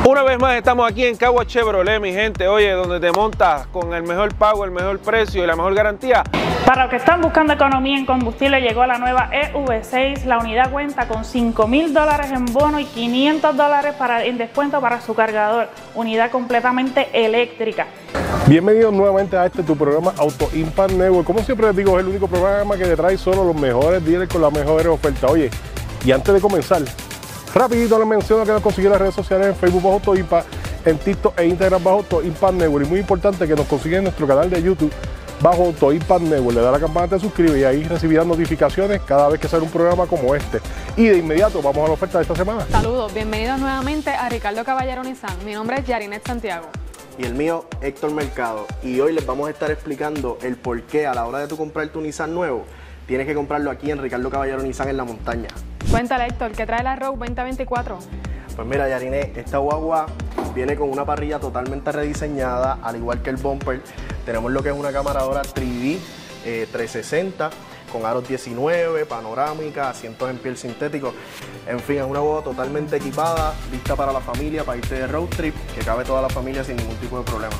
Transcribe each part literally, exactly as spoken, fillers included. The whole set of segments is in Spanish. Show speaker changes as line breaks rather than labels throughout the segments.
Una vez más estamos aquí en Cagua Chevrolet, mi gente, oye, donde te montas con el mejor pago, el mejor precio y la mejor garantía.
Para los que están buscando economía en combustible, llegó la nueva E V seis. La unidad cuenta con cinco mil dólares en bono y quinientos dólares para, en descuento para su cargador. Unidad completamente eléctrica.
Bienvenidos nuevamente a este tu programa Auto Impact Network. Como siempre les digo, es el único programa que te trae solo los mejores dealers con las mejores ofertas. Oye, y antes de comenzar, rapidito les menciono que nos consiguen las redes sociales en Facebook bajo Auto Impact, en TikTok e Instagram bajo Auto Impact Network. Y muy importante que nos consiguen en nuestro canal de YouTube bajo Auto Impact Network. Le da la campana, te suscribe y ahí recibirán notificaciones cada vez que sale un programa como este. Y de inmediato vamos a la oferta de esta semana.
Saludos, bienvenidos nuevamente a Ricardo Caballero Nissan. Mi nombre es Yarinet Santiago.
Y el mío, Héctor Mercado. Y hoy les vamos a estar explicando el por qué a la hora de tu comprar tu Nissan nuevo, tienes que comprarlo aquí en Ricardo Caballero Nissan en la montaña.
Cuéntale, Héctor, ¿qué trae la Rogue veinte veinticuatro?
Pues mira, Yarinet, esta guagua viene con una parrilla totalmente rediseñada, al igual que el bumper. Tenemos lo que es una cámara ahora tres D eh, trescientos sesenta, con aros diecinueve, panorámica, asientos en piel sintético. En fin, es una guagua totalmente equipada, lista para la familia, para irte de road trip, que cabe toda la familia sin ningún tipo de problema.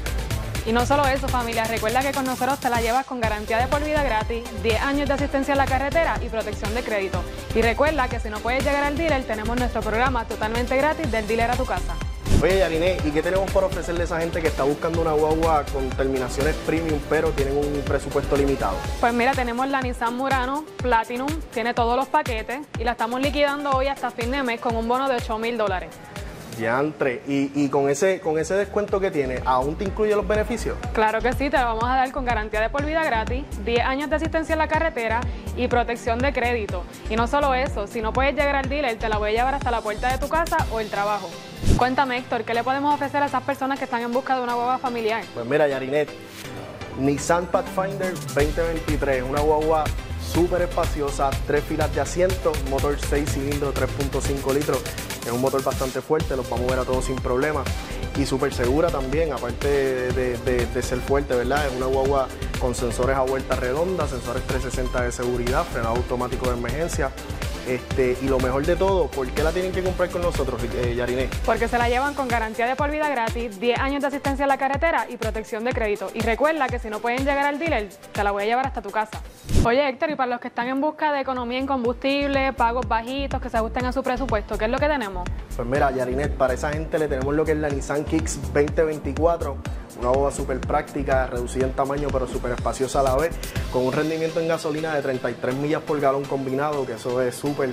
Y no solo eso, familia, recuerda que con nosotros te la llevas con garantía de por vida gratis, diez años de asistencia en la carretera y protección de crédito. Y recuerda que si no puedes llegar al dealer, tenemos nuestro programa totalmente gratis del dealer a tu casa.
Oye, Yarinet, ¿y qué tenemos por ofrecerle a esa gente que está buscando una guagua con terminaciones premium, pero tienen un presupuesto limitado?
Pues mira, tenemos la Nissan Murano Platinum, tiene todos los paquetes y la estamos liquidando hoy hasta fin de mes con un bono de ocho mil dólares.
Diantre, y, y con ese con ese descuento que tiene, ¿aún te incluye los beneficios?
Claro que sí, te lo vamos a dar con garantía de por vida gratis, diez años de asistencia en la carretera y protección de crédito. Y no solo eso, si no puedes llegar al dealer, te la voy a llevar hasta la puerta de tu casa o el trabajo. Cuéntame, Héctor, ¿qué le podemos ofrecer a esas personas que están en busca de una guagua familiar?
Pues mira, Yarinet, Nissan Pathfinder veinte veintitrés, una guagua súper espaciosa, tres filas de asiento, motor seis cilindros, tres punto cinco litros. Es un motor bastante fuerte, los vamos a ver a todos sin problema. Y súper segura también, aparte de, de, de ser fuerte, ¿verdad? Es una guagua con sensores a vuelta redonda, sensores trescientos sesenta de seguridad, frenado automático de emergencia. Este, y lo mejor de todo, ¿por qué la tienen que comprar con nosotros, eh, Yarinet?
Porque se la llevan con garantía de por vida gratis, diez años de asistencia en la carretera y protección de crédito. Y recuerda que si no pueden llegar al dealer, te la voy a llevar hasta tu casa. Oye, Héctor, y para los que están en busca de economía en combustible, pagos bajitos, que se ajusten a su presupuesto, ¿qué es lo que tenemos?
Pues mira, Yarinet, para esa gente le tenemos lo que es la Nissan Kicks veinte veinticuatro, una guagua súper práctica, reducida en tamaño pero súper espaciosa a la vez, con un rendimiento en gasolina de treinta y tres millas por galón combinado, que eso es súper.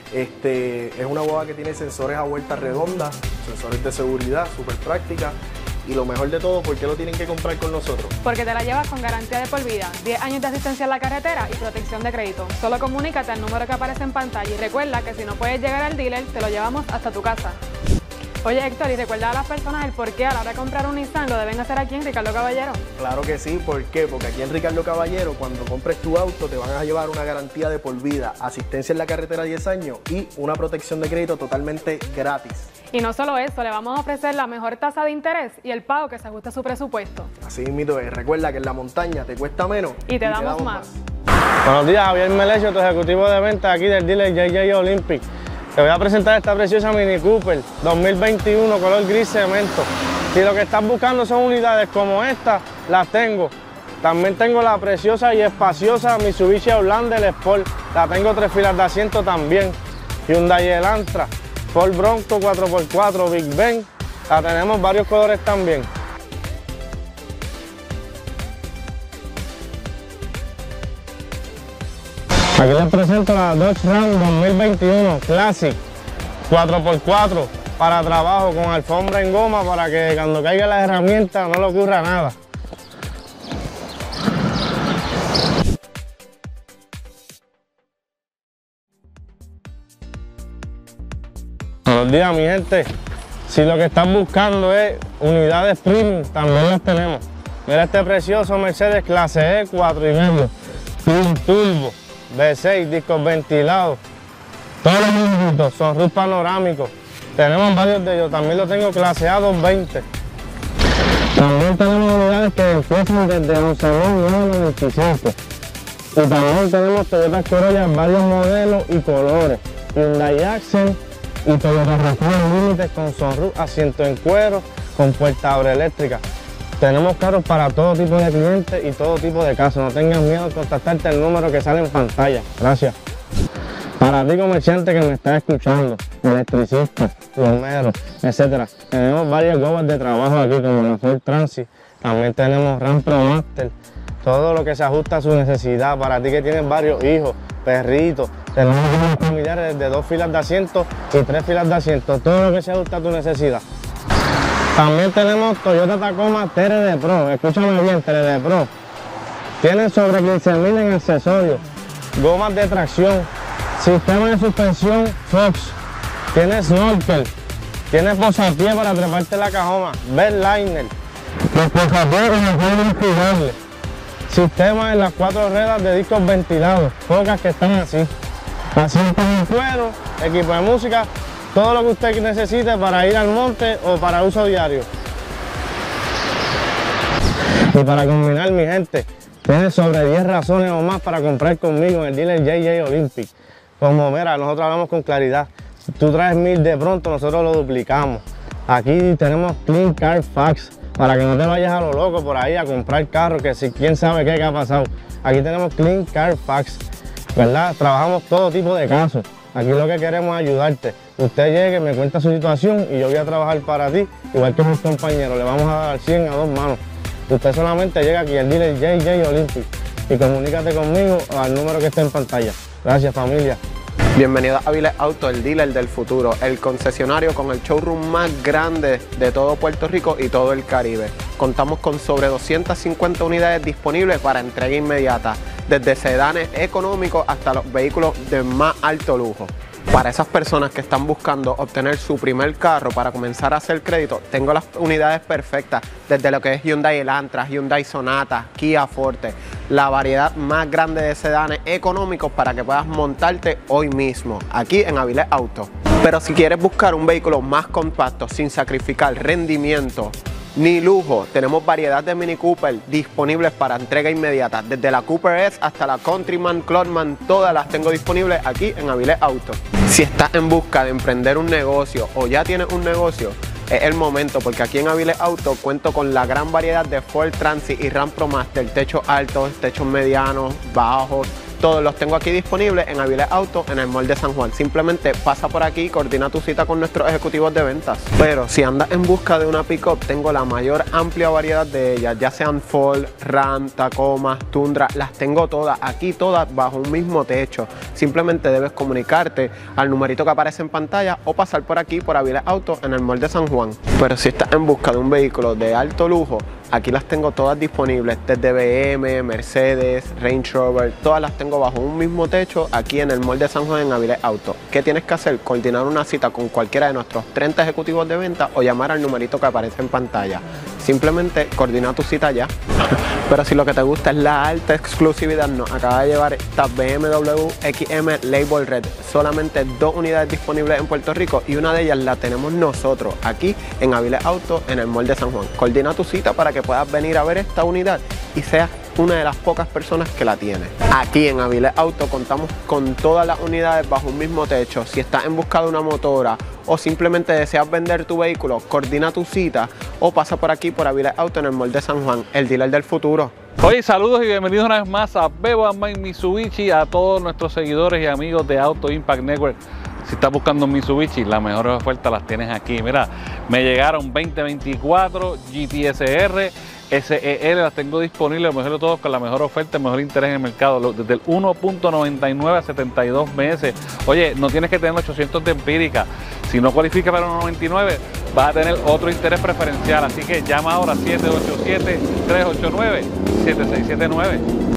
Este, es una guagua que tiene sensores a vuelta redonda, sensores de seguridad, súper práctica. Y lo mejor de todo, ¿por qué lo tienen que comprar con nosotros?
Porque te la llevas con garantía de por vida, diez años de asistencia en la carretera y protección de crédito. Solo comunícate al número que aparece en pantalla y recuerda que si no puedes llegar al dealer, te lo llevamos hasta tu casa. Oye, Héctor, y recuerda a las personas el por qué a la hora de comprar un Nissan lo deben hacer aquí en Ricardo Caballero.
Claro que sí, ¿por qué? Porque aquí en Ricardo Caballero, cuando compres tu auto, te van a llevar una garantía de por vida, asistencia en la carretera diez años y una protección de crédito totalmente gratis.
Y no solo eso, le vamos a ofrecer la mejor tasa de interés y el pago que se ajuste a su presupuesto.
Así mismo es, recuerda que en la montaña te cuesta menos
y te, y damos, te damos más.
más. Buenos días, Javier Melecho, tu ejecutivo de venta aquí del dealer J J Olympic. Te voy a presentar esta preciosa Mini Cooper dos mil veintiuno color gris cemento. Si lo que estás buscando son unidades como esta, las tengo. También tengo la preciosa y espaciosa Mitsubishi Outlander Sport. La tengo tres filas de asiento también. Hyundai Elantra, Ford Bronco cuatro por cuatro, Big Ben. La tenemos varios colores también. Aquí les presento la Dodge Ram dos mil veintiuno Classic cuatro por cuatro para trabajo con alfombra en goma para que cuando caiga la herramienta no le ocurra nada. Buenos días, mi gente. Si lo que están buscando es unidades premium, también las tenemos. Mira este precioso Mercedes clase E cuatro y medio, Twin Turbo, V seis, discos ventilados, todos los mismos, son roof panorámicos. Tenemos varios de ellos, también lo tengo clase A doscientos veinte. También tenemos unidades que empiezan desde once mil novecientos noventa y cinco. Y también tenemos Toyota Corolla en varios modelos y colores. Hyundai Accent, y Toyota RAV Limited con sunroof, asiento en cuero, con puerta abre eléctrica. Tenemos carros para todo tipo de clientes y todo tipo de casos. No tengas miedo de contactarte el número que sale en pantalla. Gracias. Para ti comerciante que me está escuchando, electricista, plomero, etcétera, tenemos varias gobas de trabajo aquí como la Ford Transit. También tenemos Ram Pro Master. Todo lo que se ajusta a su necesidad. Para ti que tienes varios hijos, perritos, tenemos unos familiares de dos filas de asientos y tres filas de asientos. Todo lo que se ajusta a tu necesidad. También tenemos Toyota Tacoma T R D Pro, escúchame bien, T R D Pro. Tiene sobre quince mil en accesorios, gomas de tracción, sistema de suspensión Fox, tiene snorkel, tiene posapié para treparte la cajoma, bed liner, los posapiés con el juego infligable, sistema en las cuatro ruedas de discos ventilados, pocas que están así, asientos en cuero, equipo de música. Todo lo que usted necesite para ir al monte o para uso diario. Y para combinar, mi gente, tiene sobre diez razones o más para comprar conmigo en el dealer J J Olympic. Como mira, nosotros hablamos con claridad. Si tú traes mil de pronto, nosotros lo duplicamos. Aquí tenemos Clean Car Fax para que no te vayas a lo loco por ahí a comprar carros que si quién sabe qué, qué ha pasado. Aquí tenemos Clean Car Fax, ¿verdad? Trabajamos todo tipo de casos. Aquí lo que queremos es ayudarte. Usted llegue, me cuenta su situación y yo voy a trabajar para ti, igual que mis compañeros. Le vamos a dar cien a dos manos. Usted solamente llega aquí al dealer J J Olympic y comunícate conmigo al número que está en pantalla. Gracias, familia.
Bienvenido a Avilés Auto, el dealer del futuro, el concesionario con el showroom más grande de todo Puerto Rico y todo el Caribe. Contamos con sobre doscientas cincuenta unidades disponibles para entrega inmediata, desde sedanes económicos hasta los vehículos de más alto lujo. Para esas personas que están buscando obtener su primer carro para comenzar a hacer crédito, tengo las unidades perfectas, desde lo que es Hyundai Elantra, Hyundai Sonata, Kia Forte, la variedad más grande de sedanes económicos para que puedas montarte hoy mismo, aquí en Avilés Auto. Pero si quieres buscar un vehículo más compacto, sin sacrificar rendimiento ni lujo, tenemos variedad de Mini Cooper disponibles para entrega inmediata, desde la Cooper S hasta la Countryman, Clubman, todas las tengo disponibles aquí en Avilés Auto. Si estás en busca de emprender un negocio o ya tienes un negocio, es el momento, porque aquí en Avilés Auto cuento con la gran variedad de Ford Transit y Ram Pro Master, techos altos, techos medianos, bajos. Todos los tengo aquí disponibles en Avilés Auto, en el Mall de San Juan. Simplemente pasa por aquí y coordina tu cita con nuestros ejecutivos de ventas. Pero si andas en busca de una pick-up, tengo la mayor amplia variedad de ellas, ya sean Ford, Ram, Tacoma, Tundra, las tengo todas, aquí todas bajo un mismo techo. Simplemente debes comunicarte al numerito que aparece en pantalla o pasar por aquí, por Avilés Auto, en el Mall de San Juan. Pero si estás en busca de un vehículo de alto lujo, aquí las tengo todas disponibles, desde B M, Mercedes, Range Rover, todas las tengo bajo un mismo techo aquí en el Mall de San Juan en Avilés Auto. ¿Qué tienes que hacer? Coordinar una cita con cualquiera de nuestros treinta ejecutivos de venta o llamar al numerito que aparece en pantalla. Simplemente coordina tu cita ya. Pero si lo que te gusta es la alta exclusividad, nos acaba de llevar esta B M W X M Label Red. Solamente dos unidades disponibles en Puerto Rico y una de ellas la tenemos nosotros aquí en Avilés Auto en el Mall de San Juan. Coordina tu cita para que puedas venir a ver esta unidad y seas una de las pocas personas que la tiene. Aquí en Avilés Auto contamos con todas las unidades bajo un mismo techo. Si estás en busca de una motora o simplemente deseas vender tu vehículo, coordina tu cita o pasa por aquí por Avilés Auto en el Mall de San Juan, el dealer del futuro.
Oye, saludos y bienvenidos una vez más a Bebo and Mike Mitsubishi, a todos nuestros seguidores y amigos de Auto Impact Network. Si estás buscando un Mitsubishi, las mejores ofertas las tienes aquí. Mira, me llegaron veinte veinticuatro, G T S R, S E L, las tengo disponibles, lo mejor de todos, con la mejor oferta, el mejor interés en el mercado, desde el uno punto noventa y nueve a setenta y dos meses. Oye, no tienes que tener ochocientos de empírica. Si no cualificas para uno noventa y nueve, vas a tener otro interés preferencial. Así que llama ahora siete ocho siete, tres ocho nueve, siete seis siete nueve.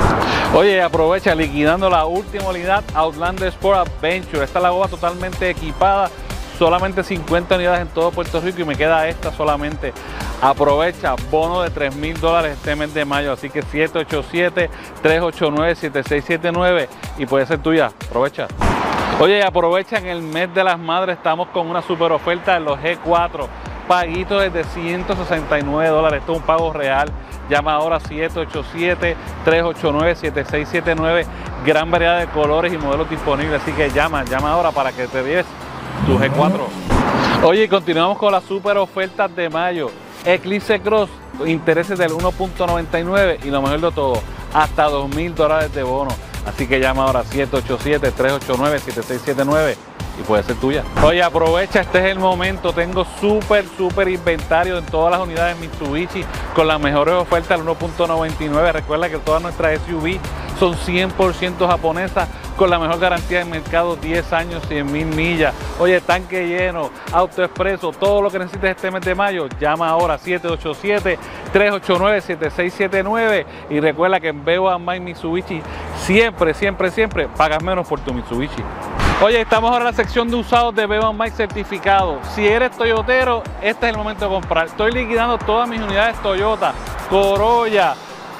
Oye, aprovecha liquidando la última unidad Outlander Sport Adventure. Esta es la boba totalmente equipada, solamente cincuenta unidades en todo Puerto Rico y me queda esta solamente. Aprovecha, bono de tres mil dólares este mes de mayo, así que siete ocho siete, tres ocho nueve, siete seis siete nueve y puede ser tuya. Aprovecha. Oye, aprovecha en el mes de las madres, estamos con una super oferta en los G cuatro, paguito desde ciento sesenta y nueve dólares, esto es un pago real. Llama ahora siete ocho siete, tres ocho nueve, siete seis siete nueve, gran variedad de colores y modelos disponibles, así que llama, llama ahora para que te des tu G cuatro. Oye, continuamos con las super ofertas de mayo. Eclipse Cross, intereses del uno punto noventa y nueve y lo mejor de todo, hasta dos mil dólares de bono. Así que llama ahora siete ocho siete, tres ocho nueve, siete seis siete nueve y puede ser tuya. Oye, aprovecha, este es el momento. Tengo súper, súper inventario en todas las unidades Mitsubishi con las mejores ofertas del uno punto noventa y nueve. Recuerda que todas nuestras S U V son cien por ciento japonesas con la mejor garantía del mercado, diez años, cien mil millas. Oye, tanque lleno, auto expreso, todo lo que necesites este mes de mayo, llama ahora siete ocho siete, tres ocho nueve, siete seis siete nueve y recuerda que en Bebo and Buy Mitsubishi siempre, siempre, siempre pagas menos por tu Mitsubishi. Oye, estamos ahora en la sección de usados de Bebo and Buy certificado. Si eres toyotero, este es el momento de comprar. Estoy liquidando todas mis unidades Toyota, Corolla,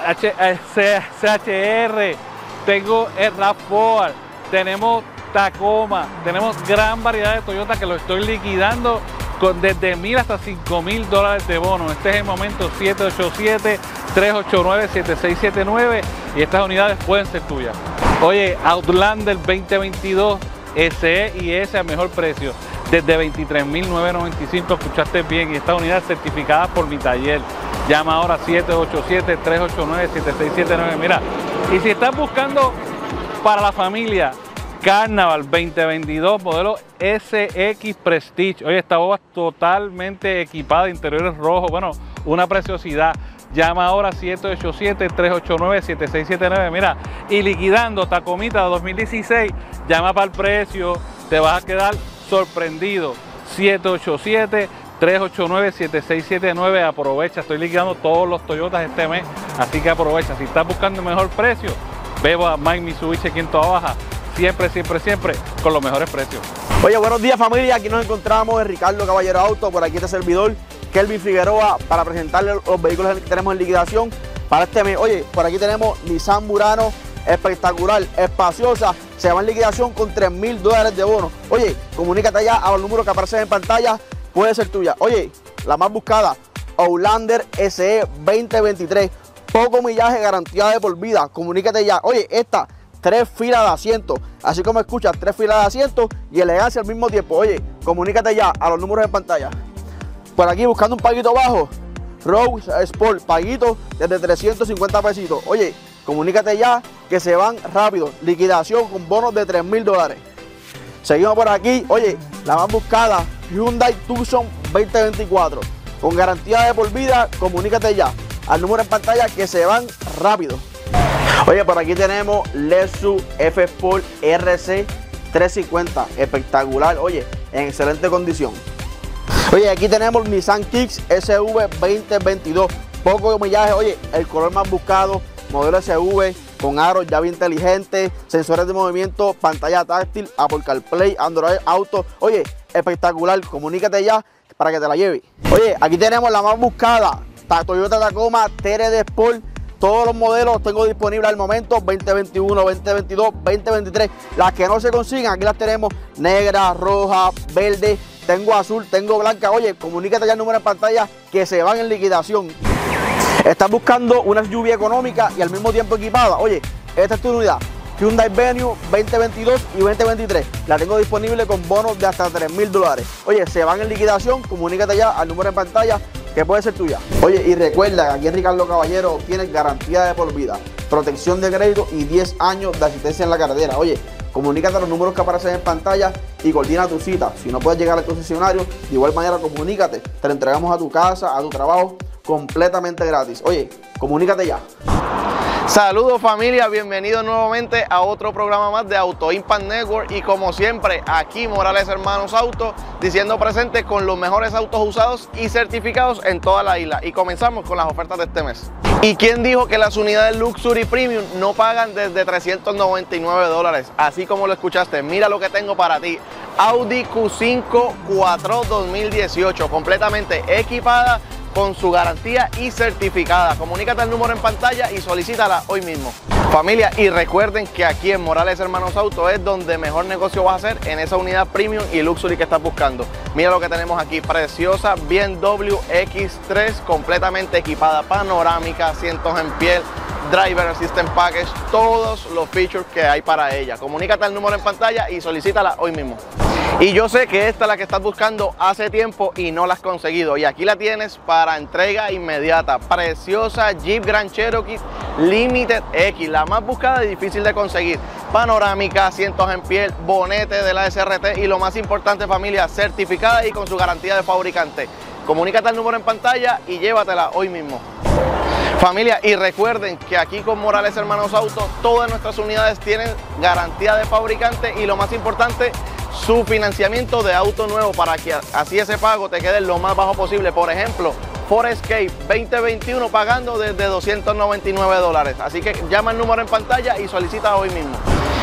C H R, tengo el RAV cuatro, tenemos Tacoma, tenemos gran variedad de Toyota que lo estoy liquidando con desde mil hasta cinco mil dólares de bono. Este es el momento, siete ocho siete, tres ocho nueve, siete seis siete nueve y estas unidades pueden ser tuyas. Oye, Outlander veinte veintidós S E y S a mejor precio, desde veintitrés mil novecientos noventa y cinco, escuchaste bien, y estas unidades certificadas por mi taller. Llama ahora siete ocho siete, tres ocho nueve, siete seis siete nueve. Mira, y si estás buscando para la familia, Carnaval veinte veintidós, modelo S X Prestige. Oye, esta boba totalmente equipada, interiores rojos, bueno, una preciosidad. Llama ahora siete ocho siete, tres ocho nueve, siete seis siete nueve. Mira, y liquidando Tacomita dos mil dieciséis, llama para el precio, te vas a quedar sorprendido. siete ocho siete, tres ocho nueve, siete seis siete nueve. Aprovecha, estoy liquidando todos los Toyotas este mes, así que aprovecha. Si estás buscando el mejor precio, Bebo and Buy Mitsubishi aquí en Toa Baja, siempre, siempre, siempre con los mejores precios.
Oye, buenos días familia, aquí nos encontramos en Ricardo Caballero Auto, por aquí este servidor Kelvin Figueroa para presentarle los vehículos que tenemos en liquidación para este mes. Oye, por aquí tenemos Nissan Murano, espectacular, espaciosa, se va en liquidación con tres mil dólares de bono. Oye, comunícate allá a los números que aparecen en pantalla, puede ser tuya. Oye, la más buscada, Outlander S E veinte veintitrés, poco millaje, garantía de por vida, comunícate ya. Oye, esta, tres filas de asientos, así como escuchas, tres filas de asientos y elegancia al mismo tiempo. Oye, comunícate ya a los números en pantalla. Por aquí buscando un paguito bajo, Rose Sport, paguito desde trescientos cincuenta pesitos. Oye, comunícate ya que se van rápido, liquidación con bonos de tres mil dólares. Seguimos por aquí, oye, la más buscada, Hyundai Tucson veinte veinticuatro, con garantía de por vida, comunícate ya al número en pantalla que se van rápido. Oye, por aquí tenemos Lexus F Sport R C trescientos cincuenta, espectacular, oye, en excelente condición. Oye, aquí tenemos Nissan Kicks S V veinte veintidós, poco millaje, oye, el color más buscado, modelo S V con aros, llave inteligente, sensores de movimiento, pantalla táctil, Apple CarPlay, Android Auto. Oye, espectacular, comunícate ya para que te la lleve. Oye, aquí tenemos la más buscada, Toyota Tacoma T R D Sport. Todos los modelos tengo disponibles al momento, veinte veintiuno, veinte veintidós, veinte veintitrés. Las que no se consigan, aquí las tenemos negra, roja, verde, tengo azul, tengo blanca. Oye, comunícate ya el número en pantalla que se van en liquidación. Estás buscando una S U V económica y al mismo tiempo equipada. Oye, esta es tu unidad. Hyundai Venue veinte veintidós y veinte veintitrés. La tengo disponible con bonos de hasta tres mil dólares. Oye, se van en liquidación, comunícate ya al número en pantalla que puede ser tuya. Oye, y recuerda que aquí en Ricardo Caballero obtienes garantía de por vida, protección de crédito y diez años de asistencia en la carretera. Oye, comunícate a los números que aparecen en pantalla y coordina tu cita. Si no puedes llegar al concesionario, de igual manera comunícate. Te lo entregamos a tu casa, a tu trabajo, completamente gratis. Oye, comunícate ya.
Saludos familia, bienvenidos nuevamente a otro programa más de Auto Impact Network y como siempre aquí Morales Hermanos Auto diciendo presente con los mejores autos usados y certificados en toda la isla y comenzamos con las ofertas de este mes. ¿Y quién dijo que las unidades Luxury Premium no pagan desde trescientos noventa y nueve dólares? Así como lo escuchaste, mira lo que tengo para ti. Audi Q cinco cuatro dos mil dieciocho, completamente equipada con su garantía y certificada. Comunícate al número en pantalla y solicítala hoy mismo. Familia, y recuerden que aquí en Morales Hermanos Auto es donde mejor negocio vas a hacer en esa unidad premium y luxury que estás buscando. Mira lo que tenemos aquí, preciosa B M W X tres completamente equipada, panorámica, asientos en piel, Driver Assistant Package, todos los features que hay para ella. Comunícate al número en pantalla y solicítala hoy mismo. Y yo sé que esta es la que estás buscando hace tiempo y no la has conseguido. Y aquí la tienes para entrega inmediata. Preciosa Jeep Grand Cherokee Limited X, la más buscada y difícil de conseguir. Panorámica, asientos en piel, bonete de la S R T y lo más importante, familia, certificada y con su garantía de fabricante. Comunícate al número en pantalla y llévatela hoy mismo. Familia, y recuerden que aquí con Morales Hermanos Auto todas nuestras unidades tienen garantía de fabricante y lo más importante, su financiamiento de auto nuevo para que así ese pago te quede lo más bajo posible. Por ejemplo, Ford Escape veinte veintiuno pagando desde doscientos noventa y nueve dólares. Así que llama el número en pantalla y solicita hoy mismo.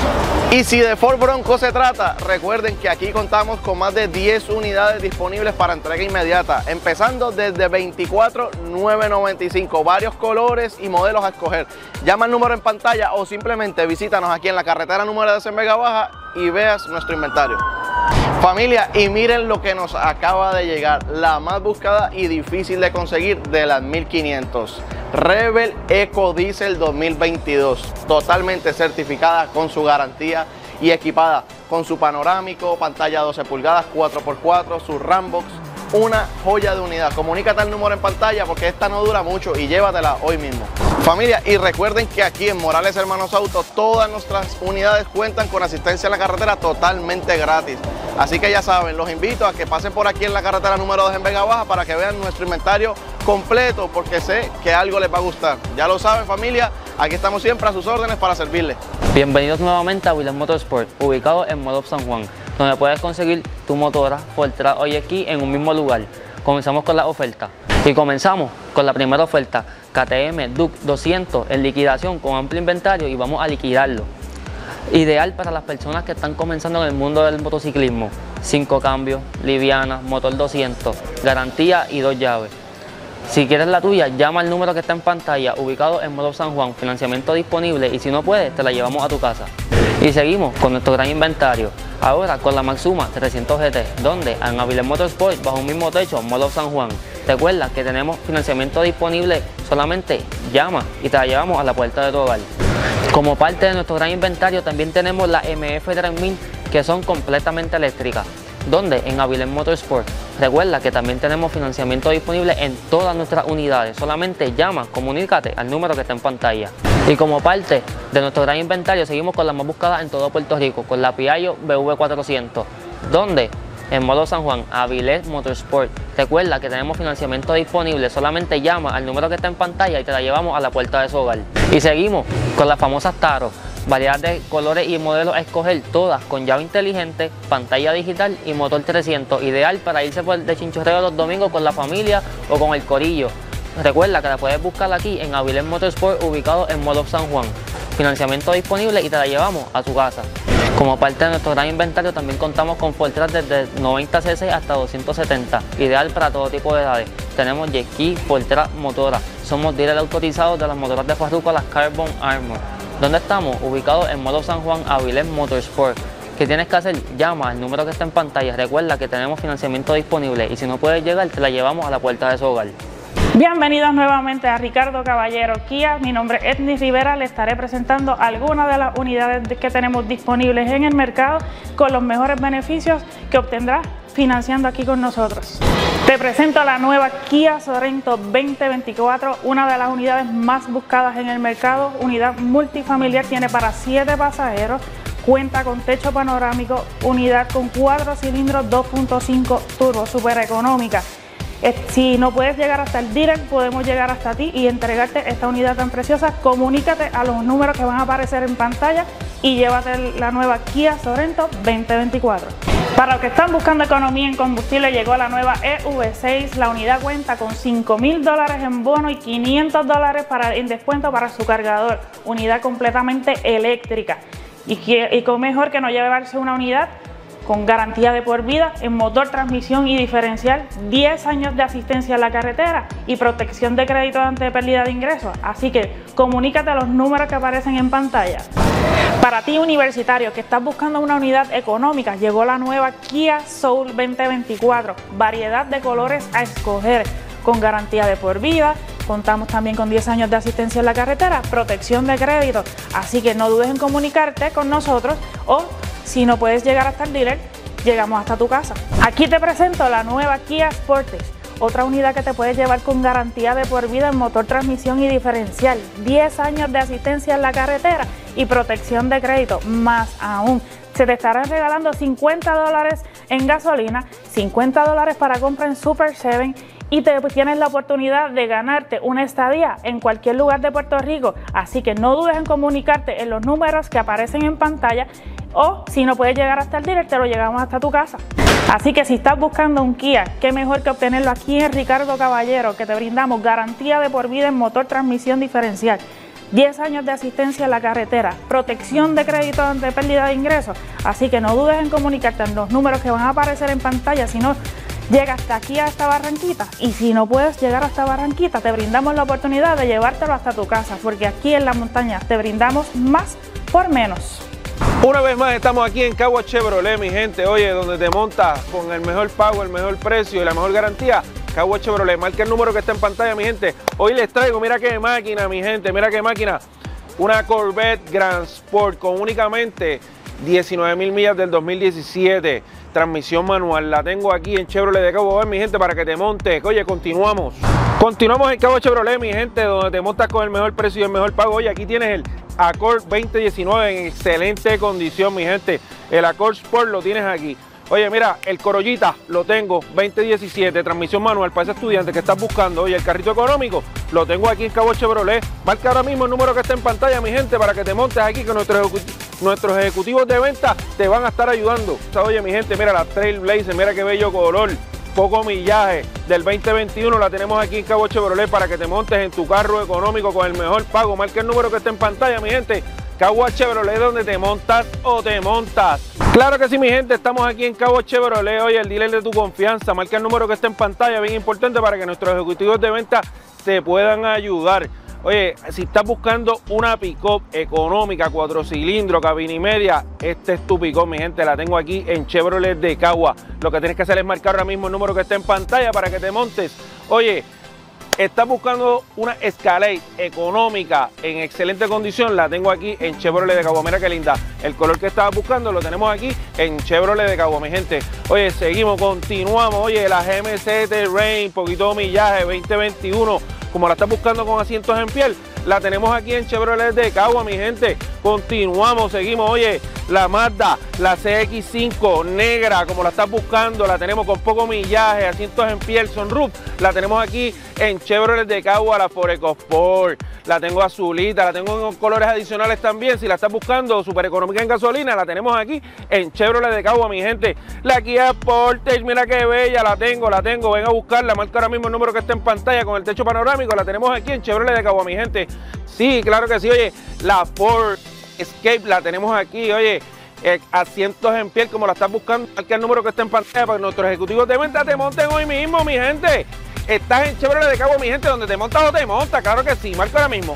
Y si de Ford Bronco se trata, recuerden que aquí contamos con más de diez unidades disponibles para entrega inmediata, empezando desde veinticuatro mil novecientos noventa y cinco, varios colores y modelos a escoger. Llama el número en pantalla o simplemente visítanos aquí en la carretera número dos en Vega Baja y veas nuestro inventario. Familia, y miren lo que nos acaba de llegar, la más buscada y difícil de conseguir de las mil quinientos. Rebel Eco Diesel dos mil veintidós, totalmente certificada con su garantía y equipada con su panorámico, pantalla doce pulgadas, cuatro por cuatro, su Rambox, una joya de unidad. Comunícate al número en pantalla porque esta no dura mucho y llévatela hoy mismo. Familia, y recuerden que aquí en Morales Hermanos Auto todas nuestras unidades cuentan con asistencia en la carretera totalmente gratis. Así que ya saben, los invito a que pasen por aquí en la carretera número dos en Vega Baja para que vean nuestro inventario completo, porque sé que algo les va a gustar. Ya lo saben, familia, aquí estamos siempre a sus órdenes para servirles.
Bienvenidos nuevamente a Williams Motorsport, ubicado en Mall of San Juan, donde puedes conseguir tu motora Fortran hoy aquí en un mismo lugar. Comenzamos con la oferta. Y comenzamos con la primera oferta, K T M Duke doscientos en liquidación con amplio inventario y vamos a liquidarlo. Ideal para las personas que están comenzando en el mundo del motociclismo. cinco cambios, liviana, motor doscientos, garantía y dos llaves. Si quieres la tuya, llama al número que está en pantalla, ubicado en Modo San Juan, financiamiento disponible y si no puedes, te la llevamos a tu casa. Y seguimos con nuestro gran inventario, ahora con la Maxuma trescientos G T, donde en Avilés Motorsport, bajo un mismo techo, Modo San Juan. Recuerda que tenemos financiamiento disponible, solamente llama y te la llevamos a la puerta de tu hogar. Como parte de nuestro gran inventario también tenemos la M F tres mil que son completamente eléctricas, donde en Avilés Motorsport. Recuerda que también tenemos financiamiento disponible en todas nuestras unidades, solamente llama, comunícate al número que está en pantalla. Y como parte de nuestro gran inventario seguimos con las más buscadas en todo Puerto Rico, con la Piaggio B V cuatrocientos, donde en Modo San Juan, Avilés Motorsport. Recuerda que tenemos financiamiento disponible, solamente llama al número que está en pantalla y te la llevamos a la puerta de su hogar. Y seguimos con las famosas Taro, variedad de colores y modelos a escoger, todas con llave inteligente, pantalla digital y motor trescientos, ideal para irse por de chinchorreo los domingos con la familia o con el corillo. Recuerda que la puedes buscar aquí en Avilés Motorsport, ubicado en Mall of San Juan. Financiamiento disponible y te la llevamos a tu casa. Como parte de nuestro gran inventario también contamos con Fortran desde noventa cc hasta doscientos setenta, ideal para todo tipo de edades. Tenemos jet ski, Fortran, motora. Somos dealers autorizados de las motoras de Farruko, las Carbon Armor. ¿Dónde estamos? Ubicados en Modo San Juan, Avilés Motorsport. ¿Qué tienes que hacer? Llama al número que está en pantalla. Recuerda que tenemos financiamiento disponible y si no puedes llegar, te la llevamos a la puerta de su hogar.
Bienvenidos nuevamente a Ricardo Caballero Kia. Mi nombre es Etnis Rivera. Le estaré presentando algunas de las unidades que tenemos disponibles en el mercado con los mejores beneficios que obtendrás financiando aquí con nosotros. Te presento la nueva Kia Sorento veinte veinticuatro, una de las unidades más buscadas en el mercado. Unidad multifamiliar, tiene para siete pasajeros, cuenta con techo panorámico, unidad con cuatro cilindros dos punto cinco turbo, súper económica. Si no puedes llegar hasta el dealer, podemos llegar hasta ti y entregarte esta unidad tan preciosa. Comunícate a los números que van a aparecer en pantalla y llévate la nueva Kia Sorento veinte veinticuatro. Para los que están buscando economía en combustible, llegó la nueva E V seis. La unidad cuenta con cinco mil dólares en bono y quinientos dólares para, en descuento para su cargador. Unidad completamente eléctrica. Y, que, y con mejor que no llevarse una unidad con garantía de por vida en motor, transmisión y diferencial, diez años de asistencia en la carretera y protección de crédito ante pérdida de ingresos. Así que comunícate a los números que aparecen en pantalla. Para ti universitario que estás buscando una unidad económica, llegó la nueva Kia Soul veinte veinticuatro, variedad de colores a escoger, con garantía de por vida, Contamos también con diez años de asistencia en la carretera, protección de crédito, así que no dudes en comunicarte con nosotros o si no puedes llegar hasta el dealer, llegamos hasta tu casa. Aquí te presento la nueva Kia Sportage, otra unidad que te puedes llevar con garantía de por vida en motor, transmisión y diferencial, diez años de asistencia en la carretera y protección de crédito, más aún. Se te estarán regalando cincuenta dólares en gasolina, cincuenta dólares para compra en Super siete y te pues, tienes la oportunidad de ganarte una estadía en cualquier lugar de Puerto Rico. Así que no dudes en comunicarte en los números que aparecen en pantalla o si no puedes llegar hasta el dealer, te lo llevamos hasta tu casa. Así que si estás buscando un Kia, qué mejor que obtenerlo aquí en Ricardo Caballero, que te brindamos garantía de por vida en motor, transmisión diferencial, diez años de asistencia en la carretera, protección de crédito ante pérdida de ingresos. Así que no dudes en comunicarte en los números que van a aparecer en pantalla. Si no llegas hasta aquí a esta Barranquita, y si no puedes llegar hasta Barranquita, te brindamos la oportunidad de llevártelo hasta tu casa, porque aquí en la montaña te brindamos más por menos.
Una vez más estamos aquí en Caguas Chevrolet, mi gente. Oye, donde te montas con el mejor pago, el mejor precio y la mejor garantía. Caguas Chevrolet, marca el número que está en pantalla, mi gente. Hoy les traigo, mira qué máquina, mi gente, mira qué máquina. Una Corvette Grand Sport con únicamente diecinueve mil millas del dos mil diecisiete. Transmisión manual, la tengo aquí en Chevrolet de Cabo, mi gente, para que te montes. Oye, continuamos. Continuamos en Caguas Chevrolet, mi gente, donde te montas con el mejor precio y el mejor pago. Oye, aquí tienes el Accord veinte diecinueve en excelente condición, mi gente. El Accord Sport lo tienes aquí. Oye, mira, el Corollita lo tengo, veinte diecisiete, transmisión manual para ese estudiante que estás buscando. Oye, el carrito económico lo tengo aquí en Caguas Chevrolet. Marca ahora mismo el número que está en pantalla, mi gente, para que te montes aquí, que nuestros, ejecut nuestros ejecutivos de venta te van a estar ayudando. O sea, oye, mi gente, mira la Trailblazer, mira qué bello color, poco millaje, del veinte veintiuno la tenemos aquí en Caguas Chevrolet para que te montes en tu carro económico con el mejor pago. Marca el número que está en pantalla, mi gente. Caguas Chevrolet, donde te montas o te montas. Claro que sí, mi gente, estamos aquí en Caguas Chevrolet, hoy el dealer de tu confianza. Marca el número que está en pantalla, bien importante para que nuestros ejecutivos de venta te puedan ayudar. Oye, si estás buscando una pick-up económica, cuatro cilindros, cabina y media, este es tu pick-up, mi gente, la tengo aquí en Chevrolet de Caguas. Lo que tienes que hacer es marcar ahora mismo el número que está en pantalla para que te montes. Oye, estás buscando una Escalade económica en excelente condición, la tengo aquí en Chevrolet de Caguas. Mira qué linda, el color que estabas buscando lo tenemos aquí en Chevrolet de Caguas, mi gente. Oye, seguimos, continuamos. Oye, la G M C Terrain, poquito de millaje, veinte veintiuno, como la estás buscando con asientos en piel, la tenemos aquí en Chevrolet de Caguas, mi gente. Continuamos, seguimos. Oye, la Mazda, la C X cinco negra, como la estás buscando, la tenemos con poco millaje, asientos en piel, sunroof, la tenemos aquí en Chevrolet de Caguas. La Ford EcoSport, la tengo azulita, la tengo en colores adicionales también. Si la estás buscando súper económica en gasolina, la tenemos aquí en Chevrolet de Caguas, mi gente. La Kia Sportage, mira qué bella, la tengo, la tengo, ven a buscarla, marca ahora mismo el número que está en pantalla con el techo panorámico, la tenemos aquí en Chevrolet de Caguas, mi gente. Sí, claro que sí. Oye, la Ford Escape la tenemos aquí, oye, eh, asientos en piel, como la estás buscando, marca el número que está en pantalla para que nuestros ejecutivos de venta te monten hoy mismo, mi gente. Estás en Chevrolet de Caguas, mi gente, donde te montas o te montas, claro que sí, marca ahora mismo.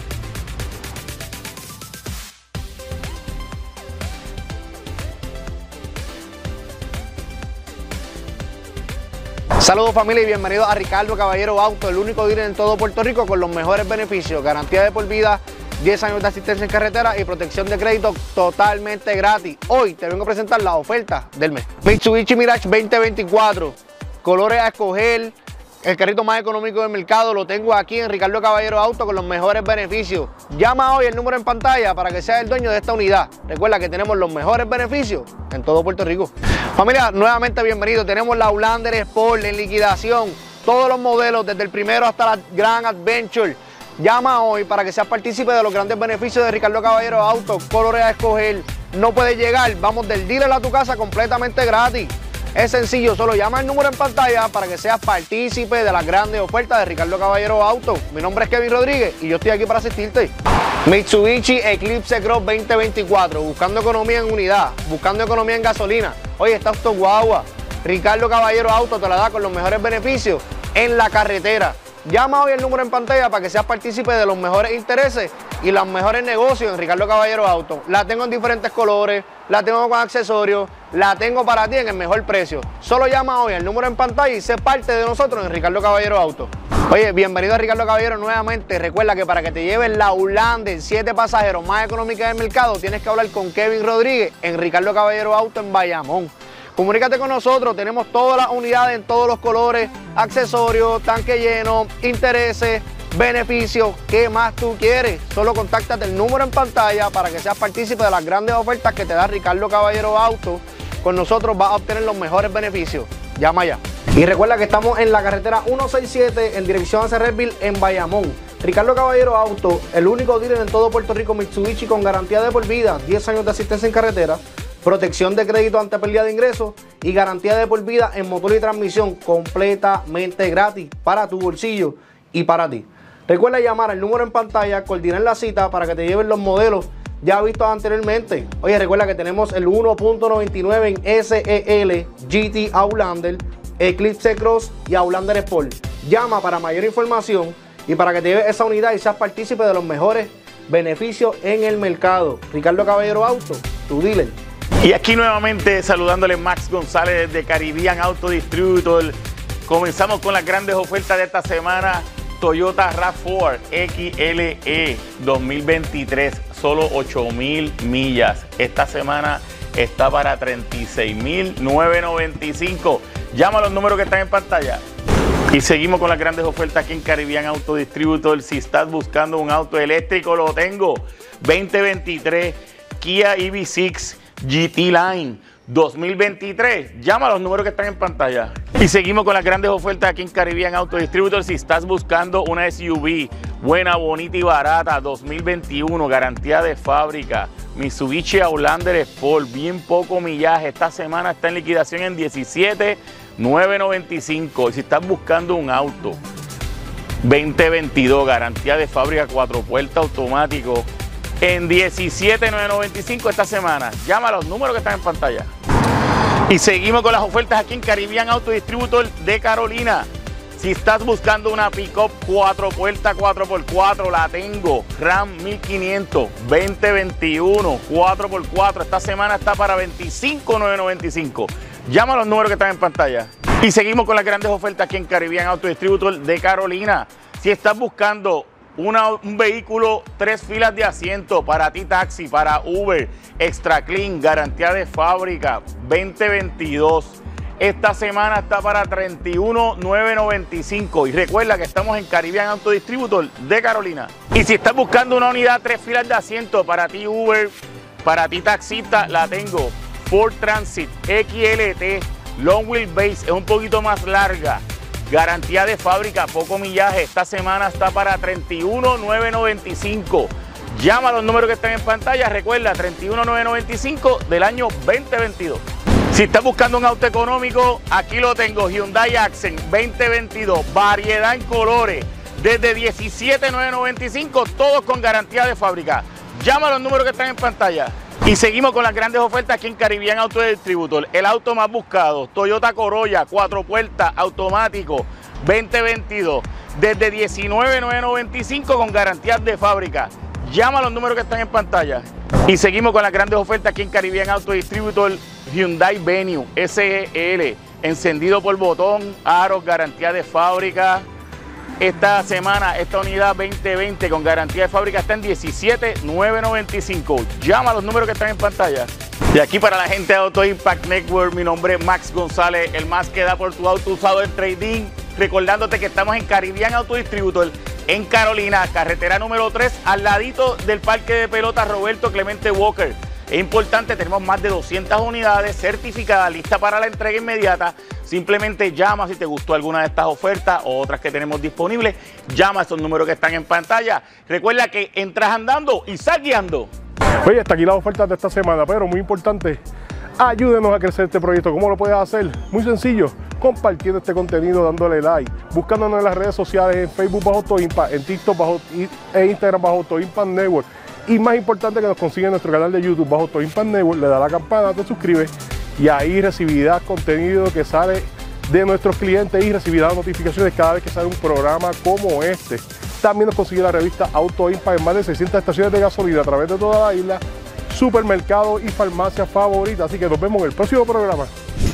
Saludos, familia, y bienvenidos a Ricardo Caballero Auto, el único dealer en todo Puerto Rico con los mejores beneficios, garantía de por vida, diez años de asistencia en carretera y protección de crédito totalmente gratis. Hoy te vengo a presentar la oferta del mes. Mitsubishi Mirage veinte veinticuatro, colores a escoger, el carrito más económico del mercado, lo tengo aquí en Ricardo Caballero Auto con los mejores beneficios. Llama hoy el número en pantalla para que seas el dueño de esta unidad. Recuerda que tenemos los mejores beneficios en todo Puerto Rico. Familia, nuevamente bienvenidos. Tenemos la Outlander Sport en liquidación. Todos los modelos, desde el primero hasta la Grand Adventure. Llama hoy para que seas partícipe de los grandes beneficios de Ricardo Caballero Auto. Colores a escoger. No puedes llegar, vamos del dealer a tu casa completamente gratis. Es sencillo, solo llama el número en pantalla para que seas partícipe de las grandes ofertas de Ricardo Caballero Auto. Mi nombre es Kevin Rodríguez y yo estoy aquí para asistirte. Mitsubishi Eclipse Cross veinte veinticuatro, buscando economía en unidad, buscando economía en gasolina. Oye, está auto guagua. Ricardo Caballero Auto te la da con los mejores beneficios en la carretera. Llama hoy el número en pantalla para que seas partícipe de los mejores intereses y los mejores negocios en Ricardo Caballero Auto. La tengo en diferentes colores, la tengo con accesorios, la tengo para ti en el mejor precio. Solo llama hoy el número en pantalla y sé parte de nosotros en Ricardo Caballero Auto.
Oye, bienvenido a Ricardo Caballero nuevamente. Recuerda que para que te lleves la Outlander siete pasajeros más económica del mercado, tienes que hablar con Kevin Rodríguez en Ricardo Caballero Auto en Bayamón. Comunícate con nosotros, tenemos todas las unidades en todos los colores, accesorios, tanque lleno, intereses, beneficios, ¿qué más tú quieres? Solo contáctate el número en pantalla para que seas partícipe de las grandes ofertas que te da Ricardo Caballero Auto. Con nosotros vas a obtener los mejores beneficios. Llama ya. Y recuerda que estamos en la carretera ciento sesenta y siete en dirección a Cerretville en Bayamón. Ricardo Caballero Auto, el único dealer en todo Puerto Rico Mitsubishi con garantía de por vida, diez años de asistencia en carretera, protección de crédito ante pérdida de ingresos y garantía de por vida en motor y transmisión completamente gratis para tu bolsillo y para ti. Recuerda llamar al número en pantalla, coordinar la cita para que te lleven los modelos ya vistos anteriormente. Oye, recuerda que tenemos el uno punto noventa y nueve en S E L, G T Outlander, Eclipse Cross y Outlander Sport. Llama para mayor información y para que te lleves esa unidad y seas partícipe de los mejores beneficios en el mercado. Ricardo Caballero Auto, tu dealer.
Y aquí nuevamente saludándole Max González de Caribbean Auto Distributor. Comenzamos con las grandes ofertas de esta semana. Toyota RAV cuatro X L E dos mil veintitrés, solo ocho mil millas. Esta semana está para treinta y seis mil novecientos noventa y cinco. Llama a los números que están en pantalla. Y seguimos con las grandes ofertas aquí en Caribbean Auto Distributor. Si estás buscando un auto eléctrico, lo tengo. veinte veintitrés Kia E V seis G T Line dos mil veintitrés. Llama a los números que están en pantalla. Y seguimos con las grandes ofertas aquí en Caribbean Auto Distributor. Si estás buscando una S U V buena, bonita y barata, dos mil veintiuno, garantía de fábrica, Mitsubishi Outlander Sport, bien poco millaje. Esta semana está en liquidación en diecisiete mil novecientos noventa y cinco. Y si estás buscando un auto veinte veintidós, garantía de fábrica, cuatro puertas automático, en diecisiete mil novecientos noventa y cinco esta semana. Llama a los números que están en pantalla. Y seguimos con las ofertas aquí en Caribbean Auto Distributor de Carolina. Si estás buscando una pick-up cuatro puertas cuatro por cuatro, la tengo. Ram mil quinientos, veinte veintiuno, cuatro por cuatro. Esta semana está para veinticinco mil novecientos noventa y cinco. Llama a los números que están en pantalla. Y seguimos con las grandes ofertas aquí en Caribbean Auto Distributor de Carolina. Si estás buscando Una, un vehículo, tres filas de asiento para ti taxi, para Uber, Extra Clean, garantía de fábrica, veinte veintidós. Esta semana está para treinta y uno mil novecientos noventa y cinco. Y recuerda que estamos en Caribbean Auto Distributor de Carolina. Y si estás buscando una unidad, tres filas de asiento para ti Uber, para ti taxista, la tengo. Ford Transit X L T, Long Wheelbase, es un poquito más larga. Garantía de fábrica, poco millaje. Esta semana está para treinta y uno mil novecientos noventa y cinco. Llama a los números que están en pantalla. Recuerda, treinta y uno mil novecientos noventa y cinco del año veinte veintidós. Si estás buscando un auto económico, aquí lo tengo. Hyundai Accent veinte veintidós. Variedad en colores. Desde diecisiete mil novecientos noventa y cinco, todos con garantía de fábrica. Llama a los números que están en pantalla. Y seguimos con las grandes ofertas aquí en Caribbean Auto Distributor. El auto más buscado, Toyota Corolla, cuatro puertas, automático, veinte veintidós. Desde diecinueve mil novecientos noventa y cinco con garantías de fábrica. Llama a los números que están en pantalla. Y seguimos con las grandes ofertas aquí en Caribbean Auto Distributor. Hyundai Venue S E L, encendido por botón, aros, garantía de fábrica. Esta semana, esta unidad veinte veinte con garantía de fábrica está en diecisiete mil novecientos noventa y cinco. Llama a los números que están en pantalla. De aquí para la gente de Auto Impact Network, mi nombre es Max González, el más que da por tu auto usado en trading. Recordándote que estamos en Caribbean Auto Distributor en Carolina, carretera número tres, al ladito del parque de pelota Roberto Clemente Walker. Es importante, tenemos más de doscientas unidades certificadas, listas para la entrega inmediata. Simplemente llama si te gustó alguna de estas ofertas o otras que tenemos disponibles. Llama a esos números que están en pantalla. Recuerda que entras andando y sal guiando.
Oye, hasta aquí las ofertas de esta semana, pero muy importante, ayúdenos a crecer este proyecto. ¿Cómo lo puedes hacer? Muy sencillo, compartiendo este contenido, dándole like, buscándonos en las redes sociales, en Facebook bajo Auto Impact, en TikTok bajo, e Instagram bajo Auto Impact Network. Y más importante, que nos consigue en nuestro canal de YouTube bajo Auto Impact Network, le da la campana, te suscribes y ahí recibirás contenido que sale de nuestros clientes y recibirás notificaciones cada vez que sale un programa como este. También nos consigue la revista Auto Impact en más de seiscientas estaciones de gasolina a través de toda la isla, supermercados y farmacias favoritas. Así que nos vemos en el próximo programa.